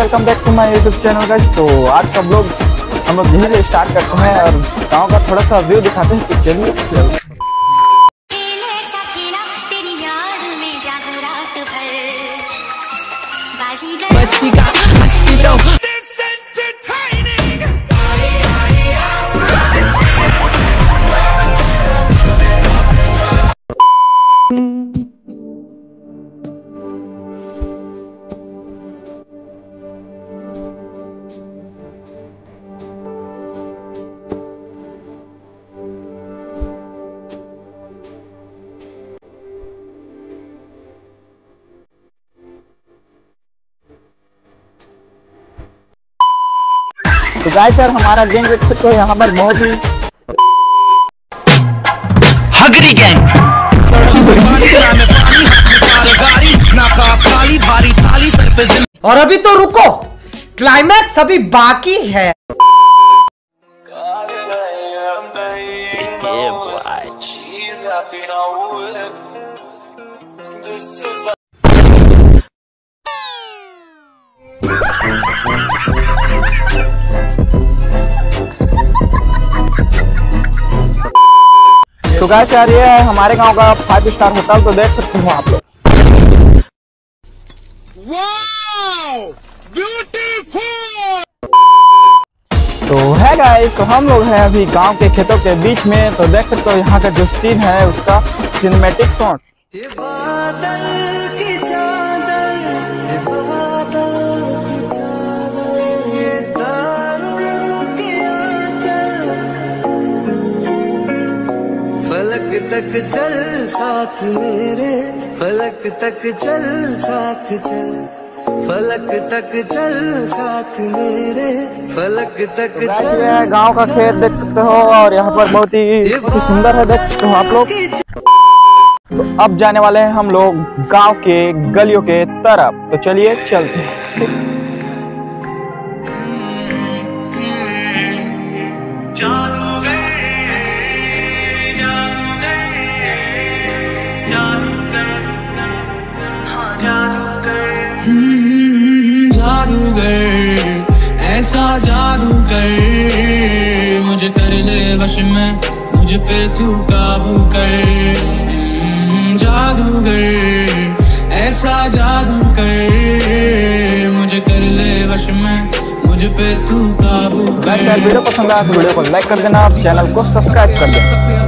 Welcome back to my YouTube channel guys. तो आज का ब्लॉग हम लोग यहीं से स्टार्ट करते हैं और गांव का थोड़ा सा व्यू दिखाते हैं। तो चलिए तो गाइस यार हमारा गैंग देख सकते हो यहाँ पर बहुत ही हगरी गैंग। और अभी तो रुको, क्लाइमैक्स अभी बाकी है। तो गाइस यार ये है हमारे गांव का 5 स्टार होटल। तो देख सकते हो आप लोग। Wow, beautiful. तो है गाइस, तो हम लोग हैं अभी गांव के खेतों के बीच में। तो देख सकते हो यहाँ का जो सीन है उसका सिनेमैटिक शॉट। फलक तक चल साथ मेरे, फलक तक चल साथ चल, फलक तक चल साथ मेरे, फलक तक चल। गांव का खेत देख सकते हो और यहाँ पर बहुत ही सुंदर है, देख सकते हो आप लोग। तो अब जाने वाले हैं हम लोग गांव के गलियों के तरफ। तो चलिए चलते हैं। जादूगर, ऐसा जादूगर, मुझे कर ले वश में, मुझे पे तू काबू कर। जादूगर, ऐसा जादूगर, मुझे कर ले वश में, मुझे पे तू काबू कर। वीडियो पसंद आया तो वीडियो को लाइक कर देना, चैनल को सब्सक्राइब कर देना।